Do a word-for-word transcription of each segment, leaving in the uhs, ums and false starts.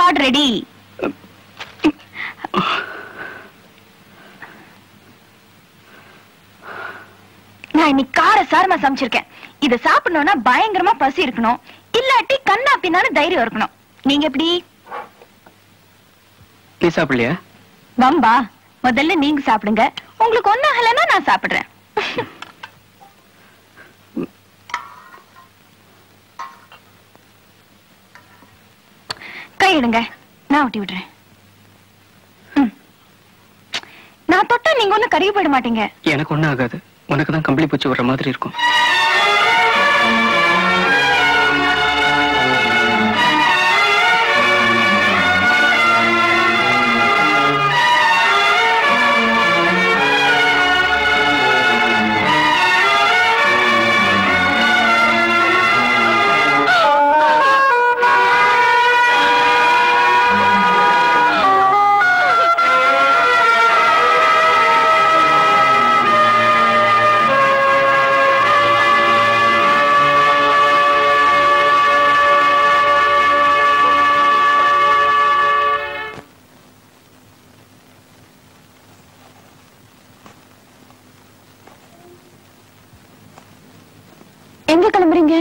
சாப்பாடு ரெடி. நான் இன்னைக்கு கார சாரமா சமைச்சிருக்கேன். இத சாப்பிடணும்னா பயங்கரமா பசி இருக்கணும், இல்லாட்டி கண்ணா பின்னாலும் தைரியம் இருக்கணும். நீங்க எப்படி? நீ சாப்பிடலையா? வம்பா, முதல்ல நீங்க சாப்பிடுங்க. உங்களுக்கு ஒண்ணு ஆகலன்னா நான் சாப்பிடுறேன். கையிடுங்க, நான் ஊட்டி விடுறேன். நான் தொட்டா நீங்க ஒண்ணு கருகி போயிட மாட்டீங்க. எனக்கு ஒண்ணும் ஆகாது, உனக்கு தான் கம்பளி பூச்சி வர்ற மாதிரி இருக்கும். எங்க கிளம்புறீங்க?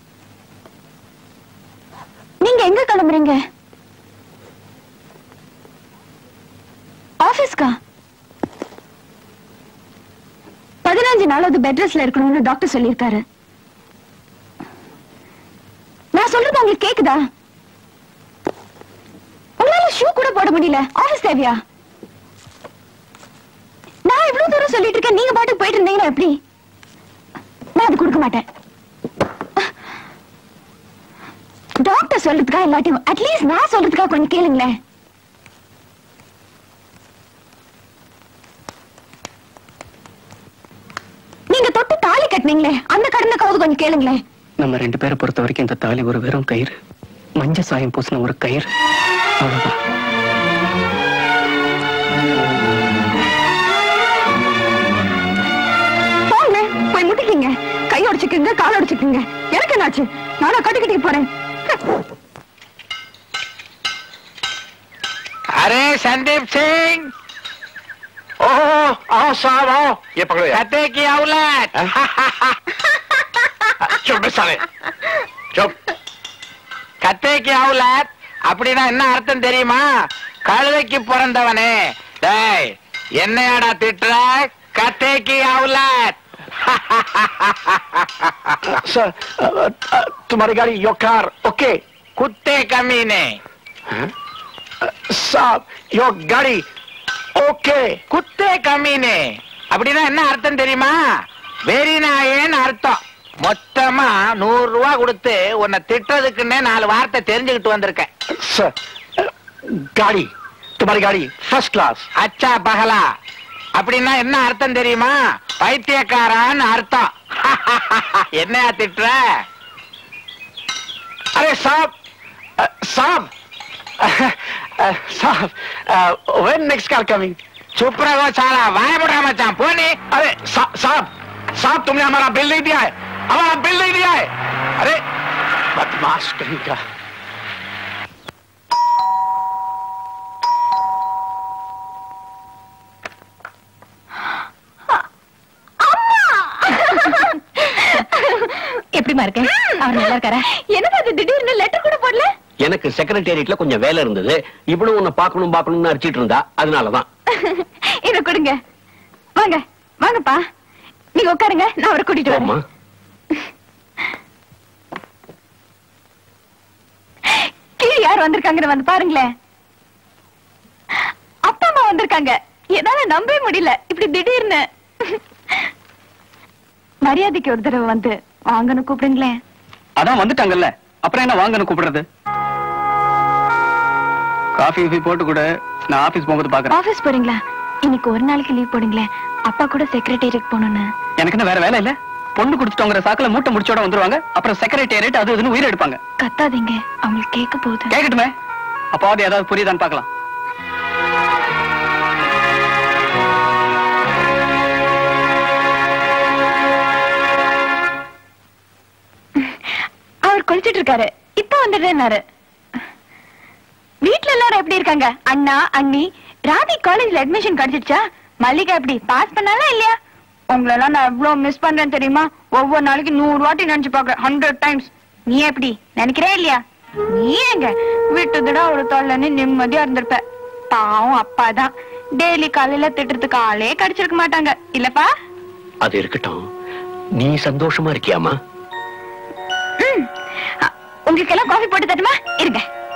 நீங்க எங்க கிளம்புறீங்க? ஆபீஸ்கா? பதினஞ்சு நாளாவது பெட் ரெஸ்ட்ல இருக்கணும்னு டாக்டர் சொல்லியிருக்காரு. நான் சொல்றது உங்களுக்கு கேக்குதா? உங்களால ஷூ கூட போட முடியல, ஆபீஸ் தேவையா? நான் இவ்வளவு தூரம் சொல்லிட்டு இருக்கேன், நீங்க பாட்டுக்கு போயிட்டு இருந்தீங்கன்னா எப்படி? நான் அது கொடுக்க மாட்டேன். டாக்டர் சொல்றதுக்கா இல்லாட்டி அட்லீஸ்ட் நான் சொல்றதுக்கா கொஞ்சம் கேளுங்களேன். நீங்க தொட்டு தாலி கட்டினீங்களே, அந்த கடனுக்காவது கொஞ்சம் கேளுங்களேன். நம்ம ரெண்டு பேரை பொறுத்த வரைக்கும் இந்த தாலி ஒரு வெறும் கயிறு, மஞ்ச சாயம் பூசின ஒரு கயிறு, அவ்வளவுதான். போங்க, போய் முட்டிக்கீங்க, கை உடைச்சுக்குங்க, கால் உடைச்சுக்குங்க. எனக்கு என்னாச்சு? நானா கட்டிக்கிட்டு போறேன். अरे संदीप सिंह, ओह आओ साहब आओ, ये पकड़ो यार। कते की औलाद। चुप साले, चुप। कते की औलाद அப்படினா என்ன அர்த்தம் தெரியுமா? கழுதைக்கு பிறந்தவனே. டேய், என்னையாடா திட்ற? கते की औलाद। सर, तुम्हारी गाड़ी योर कार ओके? कुत्ते कमीने। साहब, योर गाड़ी ओके? कुत्ते कमीने அப்படினா என்ன அர்த்தம் தெரியுமா? வெறி நாயேன்னு அர்த்தம். மொத்தமா நூறு ரூபாய் கொடுத்து உன்னை திட்டதுக்குன்னே நாலு வார்த்தை தெரிஞ்சுக்கிட்டு வந்திருக்கேன். सर, गाड़ी तुम्हारी गाड़ी फर्स्ट क्लास। अच्छा பகலா அப்படின்னா என்ன அர்த்தம் தெரியுமா? பைத்தியக்காரான்னு அர்த்தம். என்னையா திட்டுற? अरे साहब, साहब, साहब, when next car coming? चुप रहो साला, वाय मुड़ा मचान पोनी। अरे साहब, साहब तुमने हमारा बिल नहीं दिया है, हमारा बिल नहीं दिया है। अरे बदमाश कहीं का। எப்படிமா இருக்கேன்? அவர் நல்லா இருக்காரா? என்னது அது திடீர்னு லெட்டர் கூட போடல? எனக்கு செக்ரட்டேரியட்ல கொஞ்சம் வேலை இருந்தது, இவ்வளவு உன்னை பாக்கணும் பாக்கணும்னு அடிச்சிட்டு இருந்தா, அதனாலதான். இத கொடுங்க. வாங்க வாங்கப்பா, நீங்க உட்காருங்க, நான் அவரை கூட்டிட்டு வரேன். கீழே யார் வந்திருக்காங்கன்னு வந்து பாருங்களேன். அப்பா அம்மா வந்திருக்காங்க. என்னால நம்பவே முடியல, இப்படி திடீர்னு. மரியாதைக்கு ஒரு தடவை வந்து வாங்கன்னு கூப்பிடுங்களேன். அதான் வந்துட்டாங்கல்ல, அப்புறம் என்ன வாங்கன்னு கூப்பிடுறது? காஃபி போட்டு கூட நான் ஆபீஸ் போகும்போது பாக்குறேன். ஆபீஸ் போறீங்களா? இன்னைக்கு ஒரு நாளைக்கு லீவ் போடுங்களேன், அப்பா கூட செக்ரட்டேரியட் போகணும்னு. எனக்கு என்ன வேற வேலை இல்ல? பொண்ணு குடுத்துட்டோங்கிற சாக்குல மூட்டை முடிச்சோட வந்துருவாங்க, அப்புறம் செக்ரட்டேரியட் அது இதுன்னு உயிர் எடுப்பாங்க. கத்தாதீங்க, அவங்களுக்கு கேட்க போகுது. கேட்கட்டுமே, அப்பாவது ஏதாவது புரியுதான்னு பாக்கலாம். அவர் குளிச்சிட்டு இருக்காரு, இப்ப வந்துடுறேன்னாரு. வீட்டு எப்படி இருக்காங்க? அண்ணா அண்ணி ராதி காலேஜ்ல அட்மிஷன் கிடைச்சிடுச்சா? மல்லிகா எப்படி பாஸ் பண்ணாலா இல்லையா? உங்களெல்லாம் நான் எவ்வளவு மிஸ் பண்றேன் தெரியுமா? ஒவ்வொரு நாளைக்கு நூறு வாட்டி நினைச்சு பாக்குறேன், ஹண்ட்ரட் டைம்ஸ். நீ எப்படி நினைக்கிறே இல்லையா? நீ எங்க விட்டுதுடா ஒரு தொல்லைன்னு நிம்மதியா இருந்திருப்ப. பாவம் அப்பாதான் டெய்லி காலையில திட்டுறதுக்கு ஆளே கிடைச்சிருக்க மாட்டாங்க இல்லப்பா? அது இருக்கட்டும், நீ சந்தோஷமா இருக்கியாமா? உங்களுக்கு எல்லாம் காஃபி போட்டு தட்டுமா? இருங்க.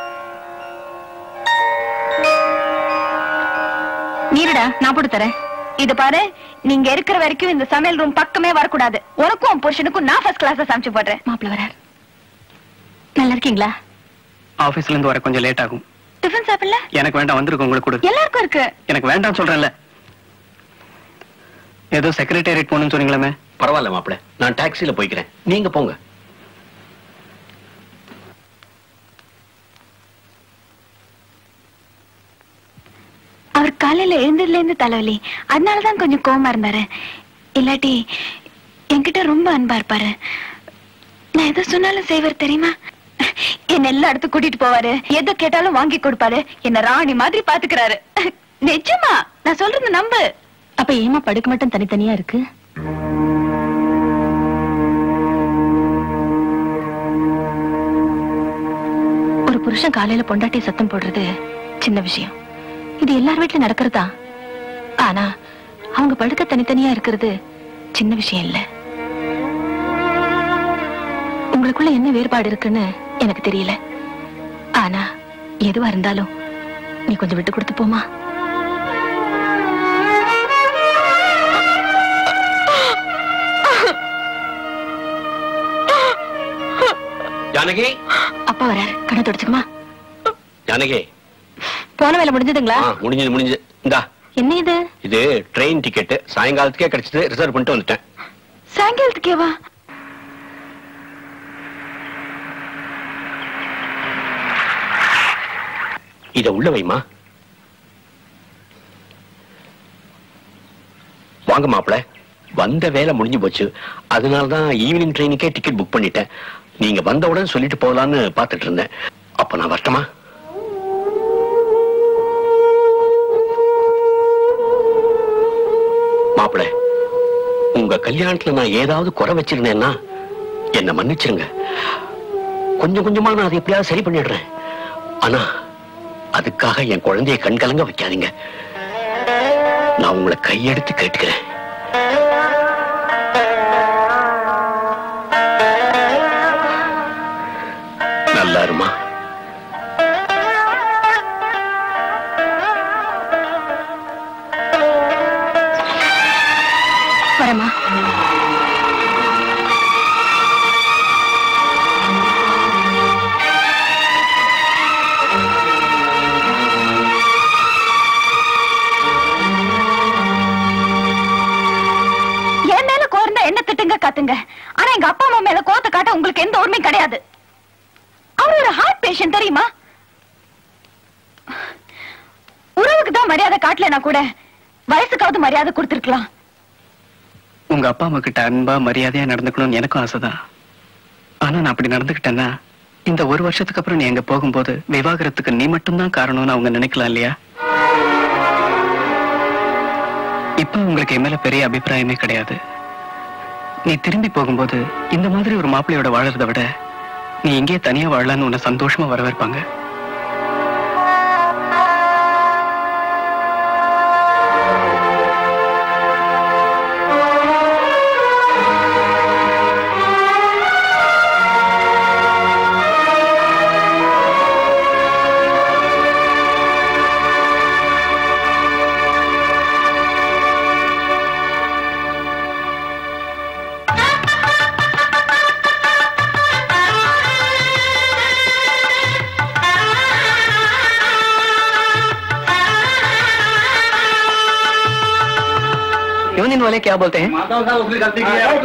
நீருடா, நான் போட்டு தரேன். இது பாரு, நீங்க இருக்கிற வரைக்கும் இந்த சமையல் ரூம் பக்கமே வரக்கூடாது. உனக்கும் புருஷனுக்கும் நான் ஃபர்ஸ்ட் கிளாஸ் சமைச்சு போடுறேன். மாப்பிள்ள வர நல்லா இருக்கீங்களா? ஆபீஸ்ல இருந்து வர கொஞ்சம் லேட் ஆகும். டிஃபன் சாப்பிடல? எனக்கு வேண்டாம், வந்திருக்கு உங்களுக்கு கொடு. எல்லாருக்கும் இருக்கு. எனக்கு வேண்டாம் சொல்றேன்ல. ஏதோ செக்ரட்டேரியட் போகணும்னு சொன்னீங்களே. பரவாயில்ல மாப்பிள்ள, நான் டாக்ஸில போய்க்கிறேன், நீங்க போங்க. அவர் காலையில எழுந்ததுல இருந்து தலைவலி, அதனாலதான் கொஞ்சம் கோவமா இருந்தாரு. இல்லாட்டி என்கிட்ட ரொம்ப அன்பா இருப்பாரு. நான் எதை சொன்னாலும் செய்வார் தெரியுமா? என்ன எல்லா இடத்துக்கு கூட்டிட்டு போவாரு, எதை கேட்டாலும் வாங்கி கொடுப்பாரு, என்ன ராணி மாதிரி பாத்துக்கிறாரு. நிஜமா நான் சொல்றது நம்பு. அப்ப ஏமா படுக்க மட்டும் தனித்தனியா இருக்கு? ஒரு புருஷன் காலையில பொண்டாட்டி சத்தம் போடுறது சின்ன விஷயம், இது எல்லார் வீட்டுல நடக்கிறதா. ஆனா அவங்க படுக்க தனித்தனியா இருக்கிறது சின்ன விஷயம் இல்ல. உங்களுக்குள்ள என்ன வேறுபாடு இருக்குன்னு எனக்கு தெரியல. ஆனா எதுவா இருந்தாலும் நீ கொஞ்சம் விட்டு கொடுத்து போமா. ஜானகி, அப்பா வர, கண்ணை தொடச்சுக்குமா. ஜானகி, போன வேலை முடிஞ்சதுங்களா? முடிஞ்சது முடிஞ்சது. இந்தா. என்ன இது? இது ட்ரெயின் டிக்கெட், சாயங்காலத்துக்கே கிடைச்சது, ரிசர்வ் பண்ணிட்டு வந்துட்டேன். சாயங்காலத்துக்கேவா? இத உள்ள வைமா. வாங்க மாப்பிள்ள, வந்த வேலை முடிஞ்சு போச்சு, அதனாலதான் ஈவினிங் ட்ரெயினுக்கே டிக்கெட் புக் பண்ணிட்டேன். நீங்க வந்தவுடன் சொல்லிட்டு போகலான்னு பாத்துட்டு இருந்தேன். அப்ப நான் வரட்டுமா? மாப்பிள்ள, உங்க கல்யாணத்துல நான் ஏதாவது குறை வச்சிருந்தேன்னா என்ன மன்னிச்சிருங்க. கொஞ்சம் கொஞ்சமா நான் அதை எப்படியாவது சரி பண்ணிடுறேன். ஆனா அதுக்காக என் குழந்தைய கண்கலங்க வைக்காதீங்க. நான் உங்களை கையெடுத்து கேட்டுக்கிறேன். நல்லா இருமா. வரமா. என் மேல கோர்ந்தா என்ன திட்டுங்க காத்துங்க. ஆனா எங்க அப்பா அம்மா மேல கோத்த காட்ட உங்களுக்கு எந்த உரிமையும் கிடையாது. அவர் ஒரு ஹார்ட் பேஷண்ட் தெரியுமா? உறவுக்கு தான் மரியாதை காட்டலனா கூட வயசுக்காவது மரியாதை கொடுத்திருக்கலாம். உங்க அப்பா அம்மா கிட்ட அன்பா மரியாதையா நடந்துக்கணும்னு எனக்கும் ஆசைதான். ஆனா நான் அப்படி நடந்துக்கிட்டேன்னா இந்த ஒரு வருஷத்துக்கு அப்புறம் நீ எங்க போகும்போது விவாகரத்துக்கு நீ மட்டும்தான் காரணம்னு அவங்க நினைக்கலாம் இல்லையா? இப்ப உங்களுக்கு என் மேல பெரிய அபிப்பிராயமே கிடையாது. நீ திரும்பி போகும்போது இந்த மாதிரி ஒரு மாப்பிள்ளையோட வாழறதை விட நீ இங்கே தனியா வாழலான்னு உன்னை சந்தோஷமா வரவேற்பாங்க. वाले क्या बोलते हैं? उसने गलती की है।